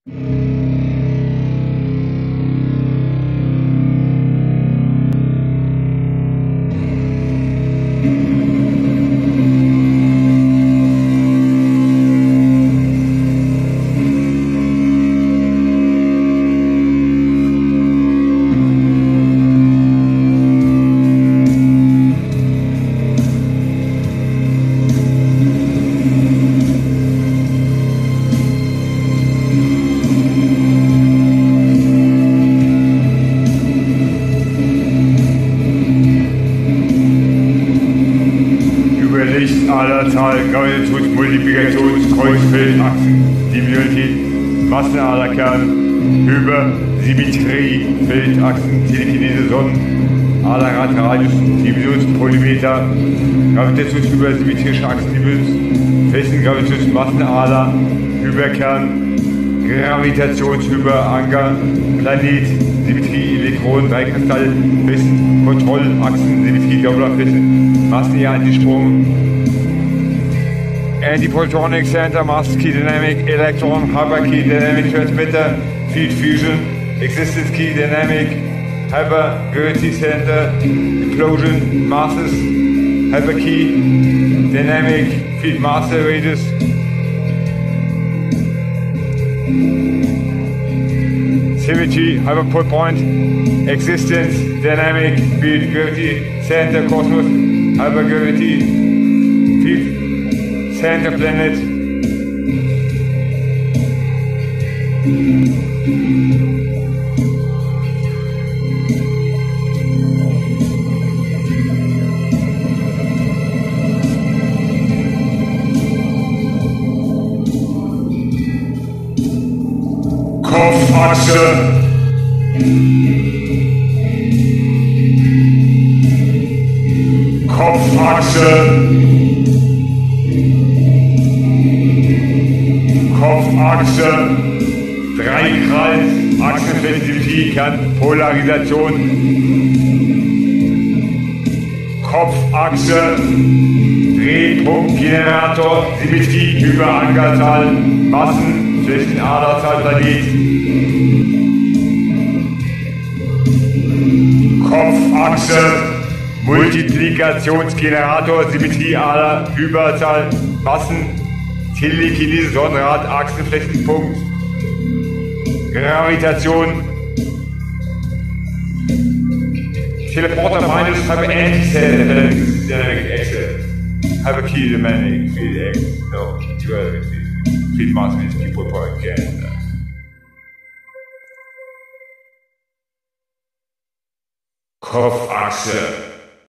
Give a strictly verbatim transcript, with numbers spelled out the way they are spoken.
Lichtaderzahl, Gravitations-, Multiplikations-, Kreuzfeldachsen, Dimensionalität, Massenaderkern, Hyper-, Symmetrie, Feldachsen, Telekinese, Sonnen, Aderradradius, Dimensions-, Polymeter, Gravitations-, Achsen, Dimensions, festen Gravitations-, Massenader, Hyperkern, Gravitationshyperanker, Planet, Symmetrie, Elektron, Dreikristall, festen Kontrollachsen, Symmetrie, Dopplerflächen, Massen, Antisprung, Antiprotonic Center, Mass Key Dynamic, Electron, Hyperkey Dynamic Transmitter, Field Fusion, Existence Key Dynamic, Hypergravity Center, Explosion, Masses, Hyperkey Dynamic, Field Master Radius, Symmetry, Hyperpole Point, Existence, Dynamic, Field Gravity Center, Cosmos, Hypergravity, Field Center Planet, Kopfachse, Kopfachse, Kopfachse, Dreikreis, Achsenflexibilität, Polarisation, Kopfachse, Drehpunktgenerator, Symmetrie, Hyperankerzahl, Massen, Flächenaderzahl, Planet, Kopfachse, Multiplikationsgenerator, Symmetrieader, Hyperzahl, Massen, Telekinese, Sonnenrad, Achsenflächenpunkt, Gravitation, Teleporter minus Hyper Anti-Dynamic Axis, Hyper Key Dynamic Field X, no, duality, Field Mass with People Point Canada. Kopfachse.